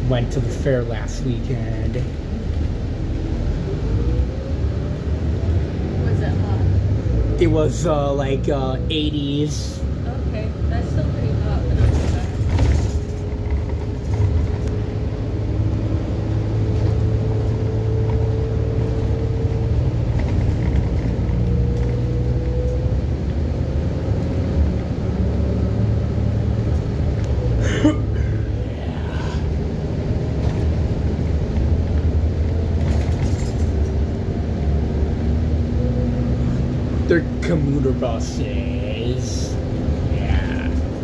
went to the fair last weekend. Was it hot? It was like 80s. Okay, that's still pretty hot, but not too bad. They're commuter buses. Yeah.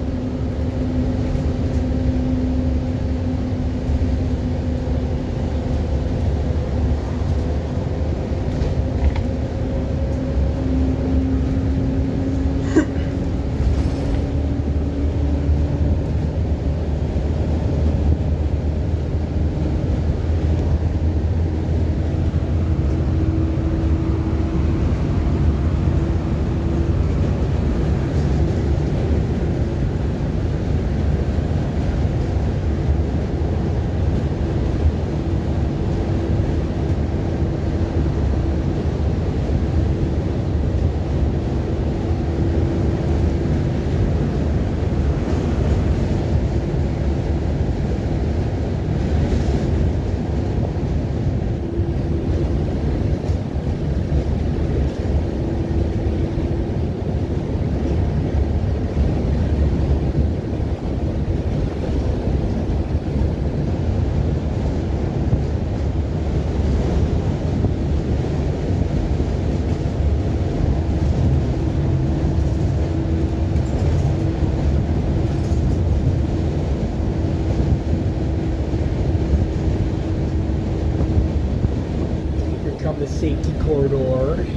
Come the safety corridor.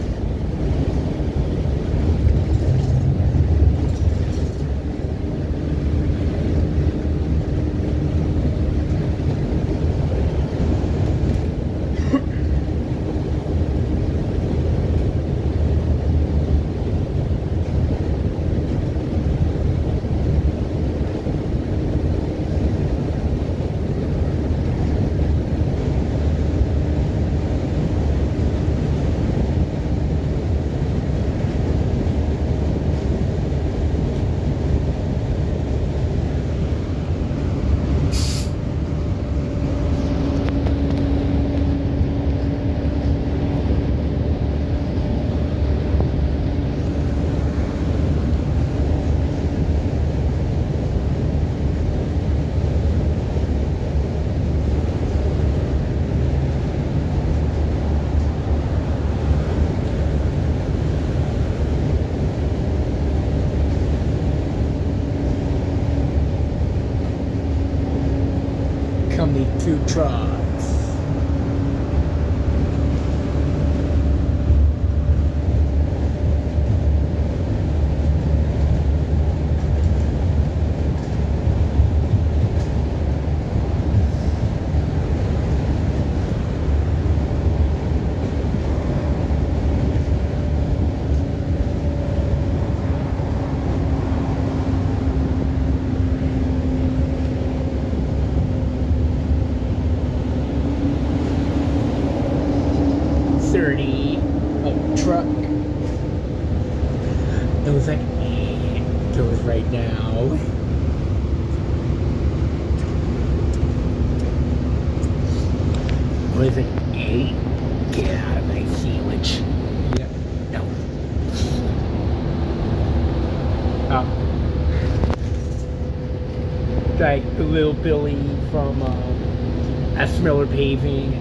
Come the two trucks. Truck. It was like, goes right now. What is it? 8? Get out of my sandwich. Yep. No. Like little Billy from S. Miller Paving.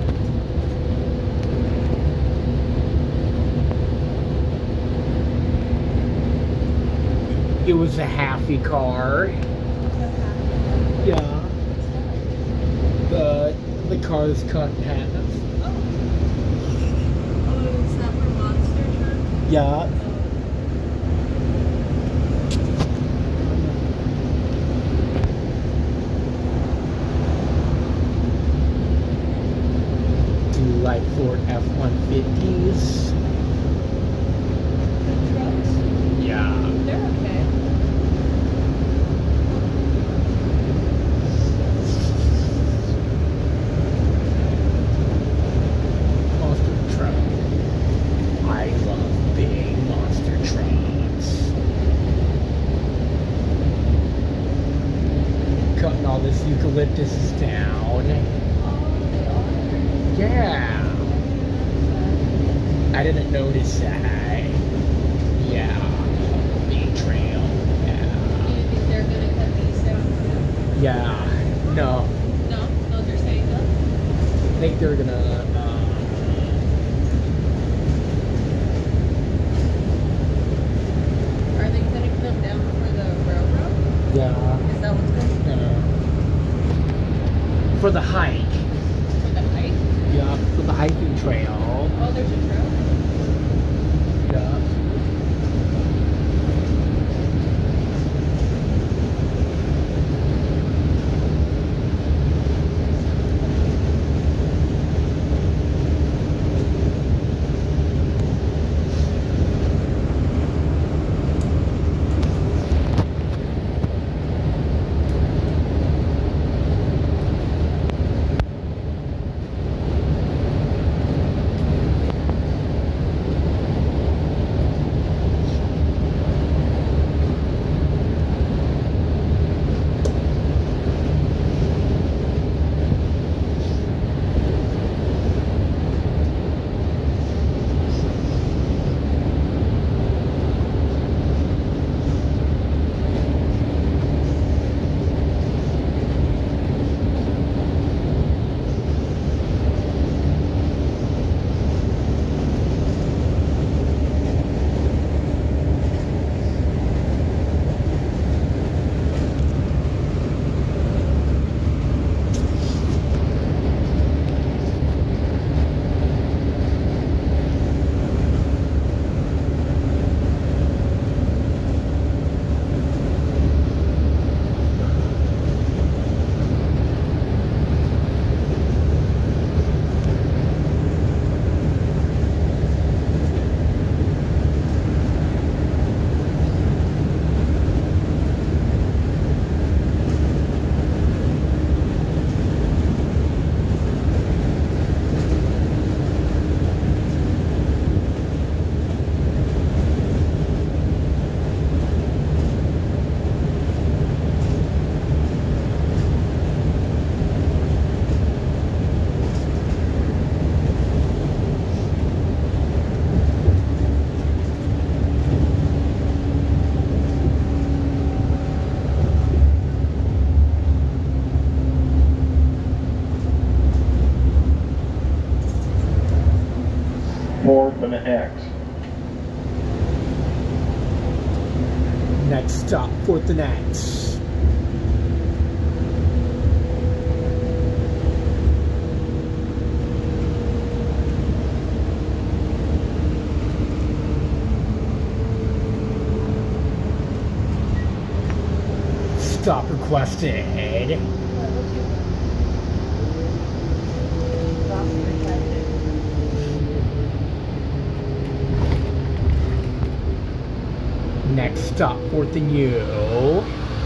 It was a halfy car. Yeah. The car is cut in half. Oh, is that for Monster Truck? Yeah. Do you like Ford F-150s? The trucks? Yeah. They're okay. all this eucalyptus is down. Yeah. I didn't notice that. Yeah. Big trail. Yeah. Do you think they're gonna cut these down too? Yeah. No. No? Those are staying up? I think they're gonna, Are they cutting them down for the railroad? yeah. Is that what's going For the hike. for the hike? Yeah, for the hiking trail. Oh, there's a trail? Yeah. Fourth and X. Next stop, 4th and X. Stop requested. Next stop, 4th and U.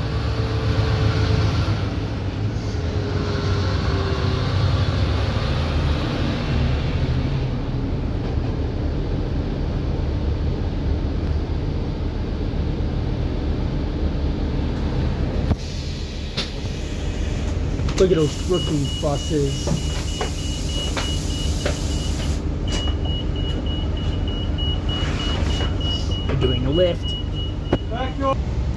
Look at those freaking buses. They're doing a lift. Back your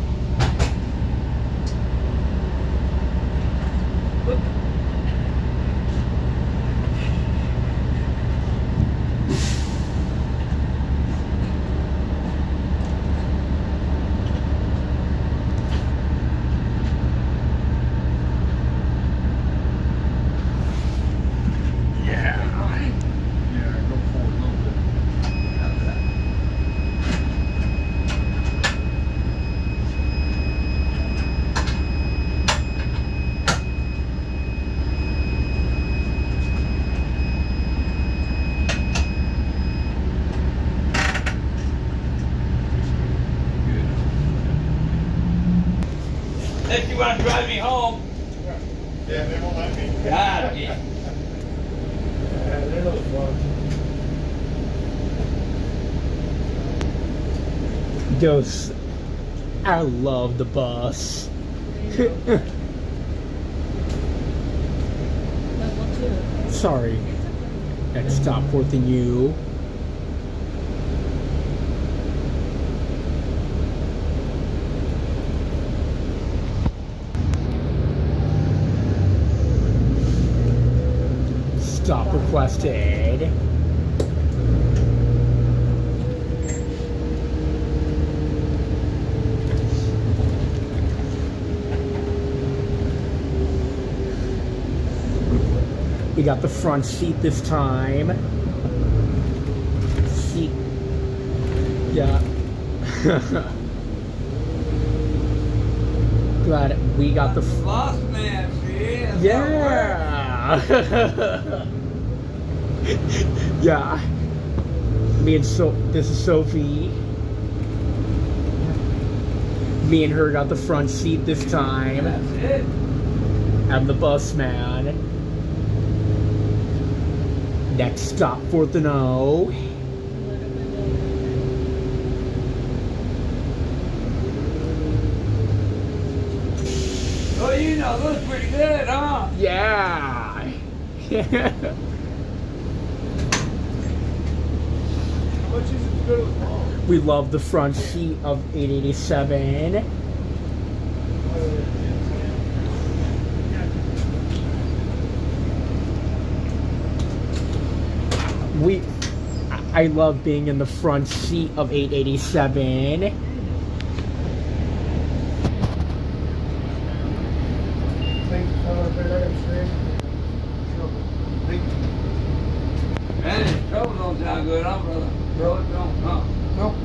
If you want to drive me home. Yeah, they won't let me. God, yeah. They're no fun. Those, I love the bus. Sorry. Next stop, 4th and U. Stop requested. We got the front seat this time. Seat. Yeah. Glad we got the Boss man, see? That's yeah. Yeah. Me and this is Sophie. Me and her got the front seat this time. That's it. I'm the bus man. Next stop, 4th and O. Oh, you know, looks pretty good, huh? Yeah. How much is it to go to the mall? We love the front seat of 887. I love being in the front seat of 887. Man, this trouble don't sound good, huh, brother? No, it don't, huh? Nope.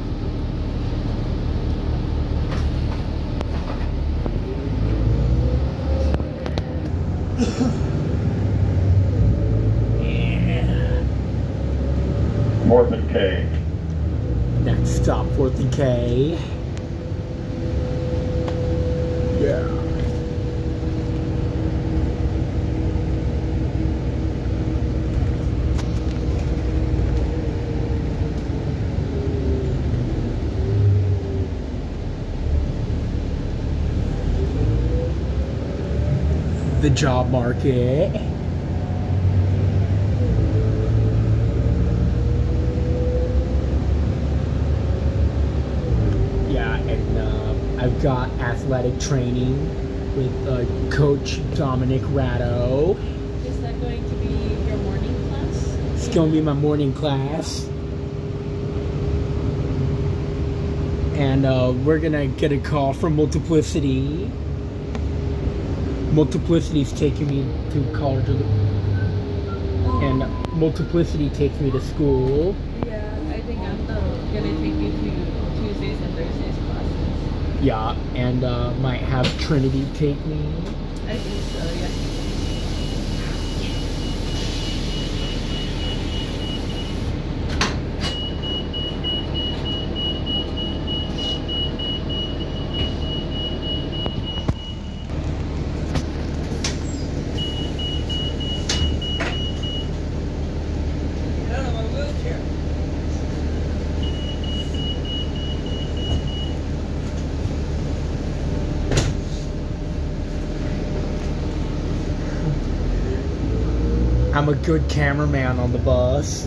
More than K. Next stop, 4th and K. Yeah. The job market. Yeah, and I've got athletic training with Coach Dominic Ratto. Is that going to be your morning class? It's going to be my morning class. And we're going to get a call from Multiplicity. Multiplicity's taking me to college, and Multiplicity takes me to school. Yeah, I think I'm gonna take you to Tuesdays and Thursdays classes. Yeah, and might have Trinity take me. I think so, yeah. Get out of my wheelchair. I'm a good cameraman on the bus.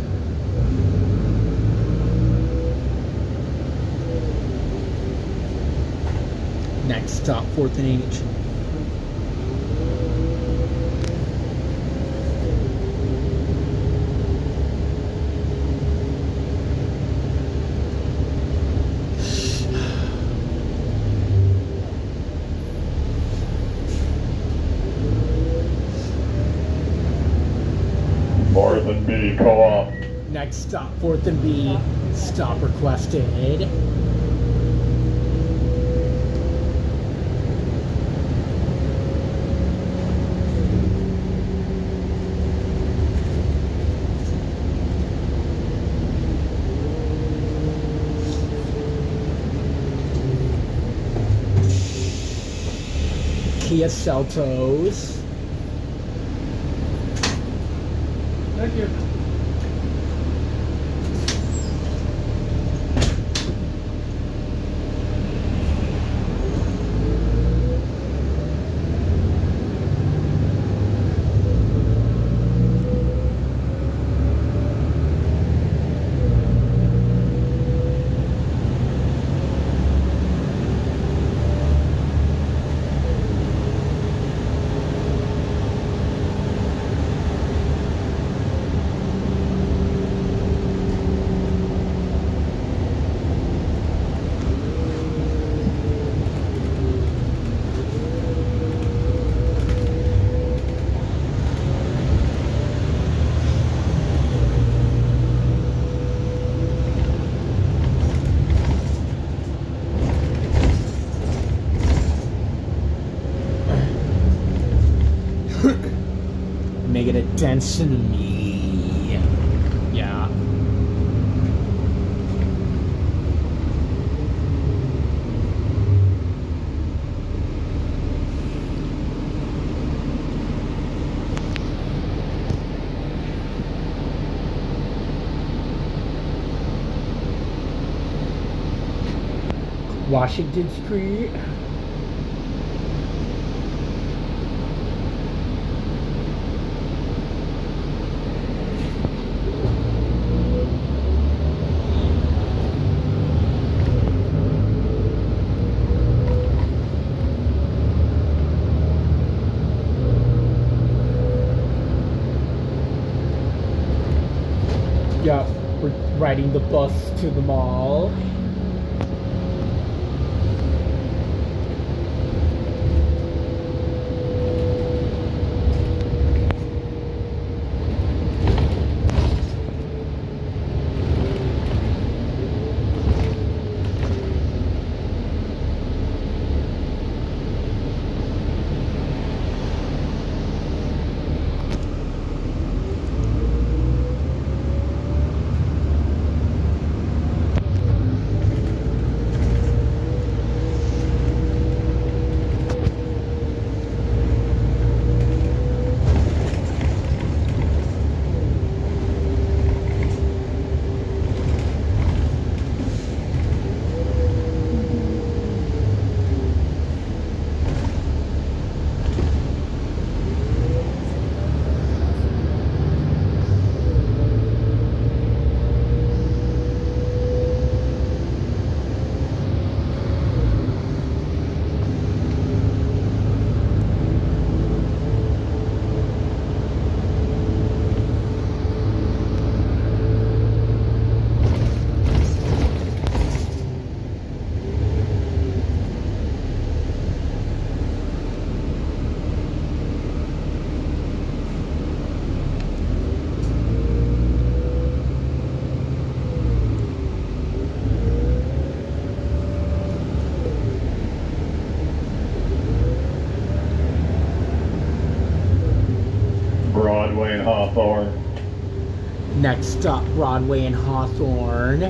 Next stop, 4th and H. More than B co-op. Next stop, 4th and B. Stop requested. Kia Seltos. Thank you. get attention to me. Yeah. Washington Street. Yeah, we're riding the bus to the mall. Broadway and Hawthorne. Next stop, Broadway and Hawthorne.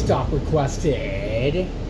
stop requested.